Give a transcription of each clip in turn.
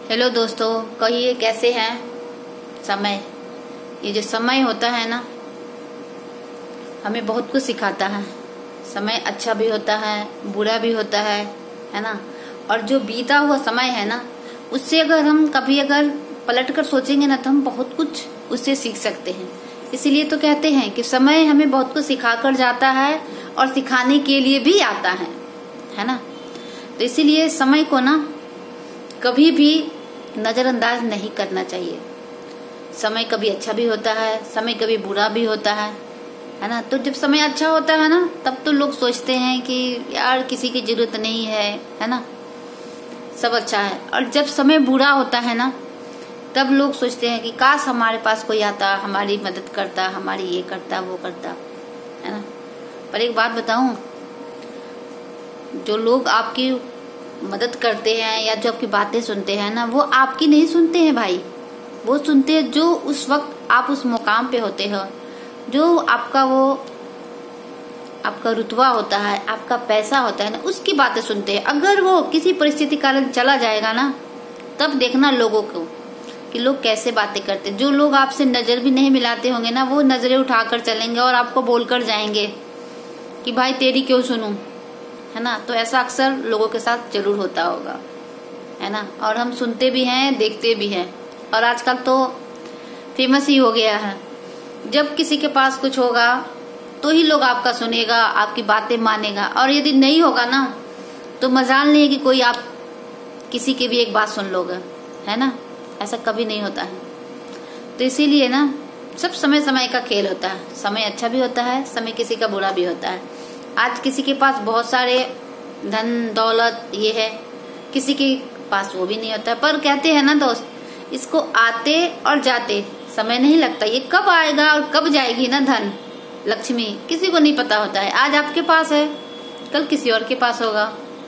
Hello दोस्तों, कहिए कैसे हैं। समय, ये जो समय होता है ना, हमें बहुत कुछ सिखाता है। समय अच्छा भी होता है, बुरा भी होता है ना। और जो बीता हुआ समय है ना, उससे अगर हम कभी अगर पलट कर सोचेंगे ना, तो हम बहुत कुछ उससे सीख सकते हैं। इसीलिए तो कहते हैं कि समय हमें बहुत कुछ सिखा कर जाता है और सिखाने के लिए भी आता है ना। तो इसीलिए समय को ना कभी भी नजरअंदाज नहीं करना चाहिए। समय कभी अच्छा भी होता है, समय कभी बुरा भी होता है ना। तो जब समय अच्छा होता है ना, तब तो लोग सोचते हैं कि यार किसी की जरूरत नहीं है ना, सब अच्छा है। और जब समय बुरा होता है ना, तब लोग सोचते हैं कि काश हमारे पास कोई आता, हमारी मदद करता, हमारी ये करता वो करता, है ना। पर एक बात बताऊं, जो लोग आपकी मदद करते हैं या जो आपकी बातें सुनते हैं ना, वो आपकी नहीं सुनते हैं भाई। वो सुनते हैं जो उस वक्त आप उस मुकाम पे होते हो, जो आपका आपका रुतबा होता है, आपका पैसा होता है ना, उसकी बातें सुनते हैं। अगर वो किसी परिस्थिति कारण चला जाएगा ना, तब देखना लोगों को कि लोग कैसे बातें करते। जो लोग आपसे नजर भी नहीं मिलाते होंगे ना, वो नजरें उठाकर चलेंगे और आपको बोलकर जाएंगे कि भाई तेरी क्यों सुनूं, है ना। तो ऐसा अक्सर लोगों के साथ जरूर होता होगा, है ना। और हम सुनते भी हैं, देखते भी हैं। और आजकल तो फेमस ही हो गया है, जब किसी के पास कुछ होगा तो ही लोग आपका सुनेगा, आपकी बातें मानेगा। और यदि नहीं होगा ना, तो मजाल नहीं है कि कोई आप किसी की भी एक बात सुन लोगे, है ना। ऐसा कभी नहीं होता है। तो इसीलिए ना, सब समय समय का खेल होता है। समय अच्छा भी होता है, समय किसी का बुरा भी होता है। आज किसी के पास बहुत सारे धन दौलत ये है, किसी के पास वो भी नहीं होता। पर कहते हैं ना दोस्त, इसको आते और जाते समय नहीं लगता। ये कब आएगा और कब जाएगी ना धन लक्ष्मी, किसी को नहीं पता होता है। आज आपके पास है, कल किसी और के पास होगा,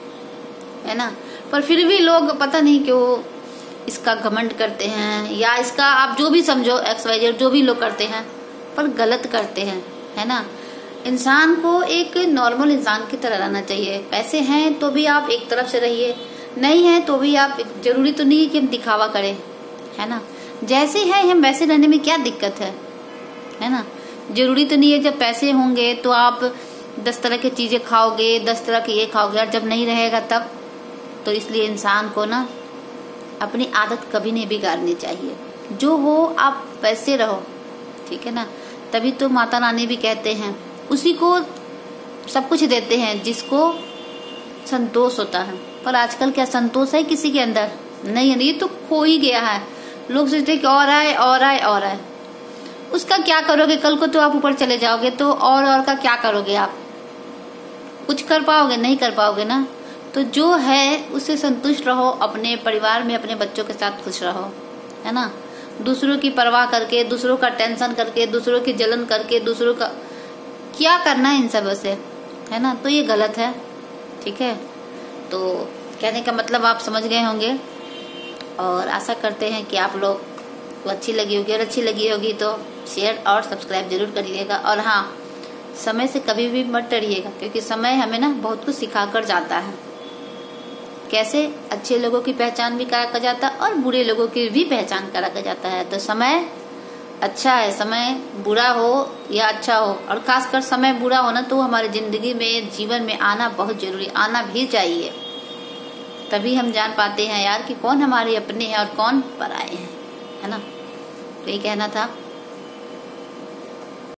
है ना। पर फिर भी लोग पता नहीं क्यों इसका घमंड करते हैं, या इसका आप जो भी समझो, XYZ जो भी लोग करते हैं, पर गलत करते हैं, है ना। इंसान को एक नॉर्मल इंसान की तरह रहना चाहिए। पैसे हैं तो भी आप एक तरफ से रहिए, नहीं है तो भी आप, जरूरी तो नहीं है कि हम दिखावा करें, है ना। जैसे हैं हम वैसे रहने में क्या दिक्कत है ना। जरूरी तो नहीं है जब पैसे होंगे तो आप 10 तरह की चीजें खाओगे, 10 तरह के ये खाओगे, और जब नहीं रहेगा तब। तो इसलिए इंसान को ना अपनी आदत कभी नहीं बिगाड़नी चाहिए। जो हो आप वैसे रहो, ठीक है ना। तभी तो माता रानी भी कहते हैं, उसी को सब कुछ देते हैं जिसको संतोष होता है। पर आजकल क्या संतोष है किसी के अंदर? नहीं है, ये तो खो ही गया है। लोग सोचते हैं कि और आए और आए और आए। उसका क्या करोगे? कल को तो आप ऊपर चले जाओगे, तो और का क्या करोगे? आप कुछ कर पाओगे? नहीं कर पाओगे ना। तो जो है उससे संतुष्ट रहो, अपने परिवार में अपने बच्चों के साथ खुश रहो, है ना। दूसरों की परवाह करके, दूसरों का टेंशन करके, दूसरों की जलन करके, दूसरों का क्या करना है इन सब से, है ना। तो ये गलत है, ठीक है। तो कहने का मतलब आप समझ गए होंगे, और आशा करते हैं कि आप लोग को अच्छी लगी होगी। और अच्छी लगी होगी तो शेयर और सब्सक्राइब जरूर करिएगा। और हाँ, समय से कभी भी मत डरिएगा, क्योंकि समय हमें ना बहुत कुछ सिखा कर जाता है। कैसे अच्छे लोगों की पहचान भी करा कर जाता है और बुरे लोगों की भी पहचान करा कर जाता है। तो समय अच्छा है, समय बुरा हो या अच्छा हो, और खासकर समय बुरा होना तो हमारी जिंदगी में, जीवन में आना बहुत जरूरी, आना भी चाहिए। तभी हम जान पाते हैं यार कि कौन हमारे अपने हैं और कौन पराए हैं, है ना। तो ये कहना था।